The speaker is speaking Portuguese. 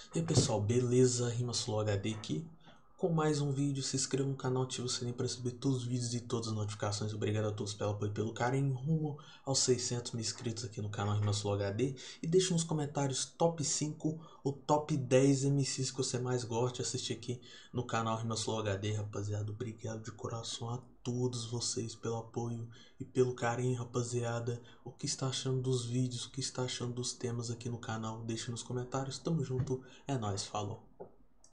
E aí pessoal, beleza? RimaSlow HD aqui com mais um vídeo. Se inscreva no canal, ative o sininho para receber todos os vídeos e todas as notificações. Obrigado a todos pelo apoio e pelo carinho. Rumo aos 600 mil inscritos aqui no canal RimaSlow HD. E deixe nos comentários top 5 ou top 10 MCs que você mais gosta de assistir aqui no canal RimaSlow HD, rapaziada. Obrigado de coração a todos vocês pelo apoio e pelo carinho, rapaziada. O que está achando dos vídeos, o que está achando dos temas aqui no canal, deixe nos comentários. Tamo junto, é nóis, falou.